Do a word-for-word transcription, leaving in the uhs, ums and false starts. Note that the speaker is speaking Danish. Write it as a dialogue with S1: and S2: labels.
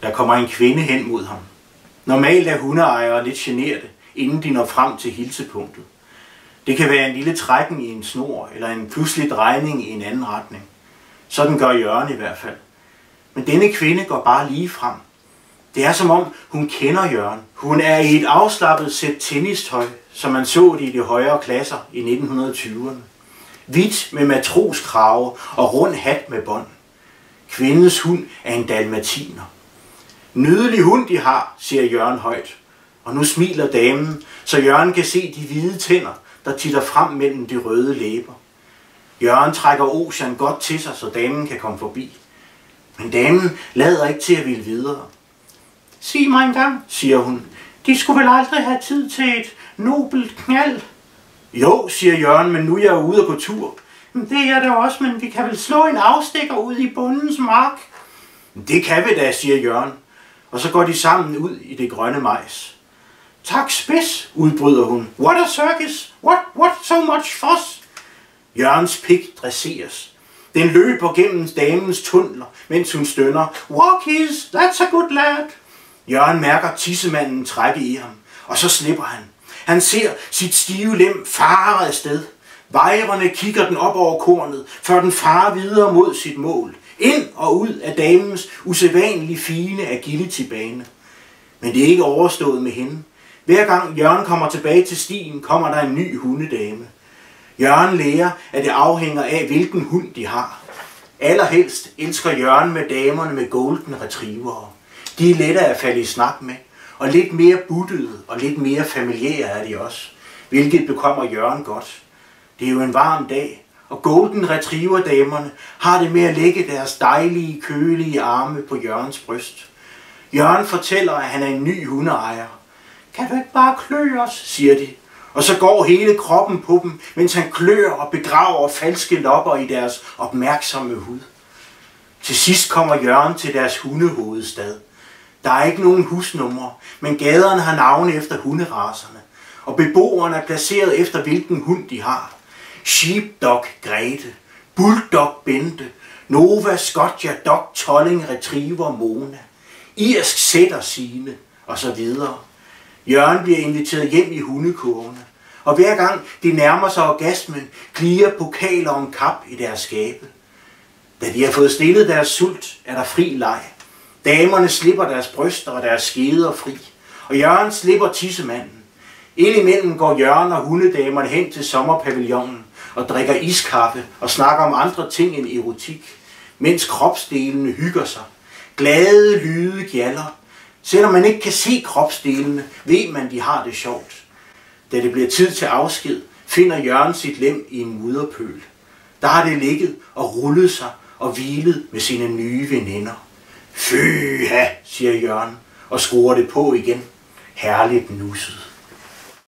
S1: Der kommer en kvinde hen mod ham. Normalt er hundeejere lidt generte, inden de når frem til hilsepunktet. Det kan være en lille trækken i en snor, eller en pludselig drejning i en anden retning. Sådan gør Jørgen i hvert fald. Men denne kvinde går bare lige frem. Det er som om, hun kender Jørgen. Hun er i et afslappet sæt tennistøj, som man så det i de højere klasser i nitten tyverne. Hvidt med matroskrave og rund hat med bånd. Kvindens hund er en dalmatiner. Nydelig hund de har, siger Jørgen højt. Og nu smiler damen, så Jørgen kan se de hvide tænder, der titter frem mellem de røde læber. Jørgen trækker Ocean godt til sig, så damen kan komme forbi. Men damen lader ikke til at ville videre. Sig mig engang, siger hun. De skulle vel aldrig have tid til et nobelt knald? Jo, siger Jørgen, men nu er jeg ude og gå tur. Det er jeg da også, men vi kan vel slå en afstikker ud i bondens mark? Det kan vi da, siger Jørgen. Og så går de sammen ud i det grønne majs. Tak spids, udbryder hun. What a circus! What, what so much fuss? Jørgens pik dresseres. Den løber gennem damens tunneler, mens hun stønner. Walkies, that's a good lad. Jørgen mærker tissemanden trække i ham, og så slipper han. Han ser sit stive lem fare afsted. Vejrene kigger den op over kornet, før den farer videre mod sit mål. Ind og ud af damens usædvanligt fine agility-bane. Men det er ikke overstået med hende. Hver gang Jørgen kommer tilbage til stien, kommer der en ny hundedame. Jørgen lærer, at det afhænger af, hvilken hund de har. Allerhelst elsker Jørgen med damerne med golden retrievere. De er lettere at falde i snak med, og lidt mere buttede og lidt mere familiære er de også, hvilket bekommer Jørgen godt. Det er jo en varm dag, og golden retriever-damerne har det med at lægge deres dejlige, kølige arme på Jørgens bryst. Jørgen fortæller, at han er en ny hundeejer. Kan du ikke bare klø os, siger de. Og så går hele kroppen på dem, mens han klør og begraver falske lopper i deres opmærksomme hud. Til sidst kommer Jørgen til deres hundehovedstad. Der er ikke nogen husnumre, men gaderne har navne efter hunderaserne, og beboerne er placeret efter hvilken hund de har. Sheepdog Grete, Bulldog Bente, Nova Scotia Dog Tolling Retriever Mona, Irsk Setter Signe osv. Jørgen bliver inviteret hjem i hundekurvene, og hver gang de nærmer sig orgasmen, klirer pokaler om kap i deres skabe. Da de har fået stillet deres sult, er der fri leg. Damerne slipper deres bryster og deres skeder fri, og Jørgen slipper tissemanden. Indimellem går Jørgen og hundedamerne hen til sommerpavillonen og drikker iskaffe og snakker om andre ting end erotik, mens kropsdelene hygger sig. Glade lyde gjalder. Selvom man ikke kan se kropsdelene, ved man, de har det sjovt. Da det bliver tid til afsked, finder Jørgen sit lem i en mudderpøl. Der har det ligget og rullet sig og hvilet med sine nye veninder. Fy ha, siger Jørgen og skruer det på igen. Herligt nusset.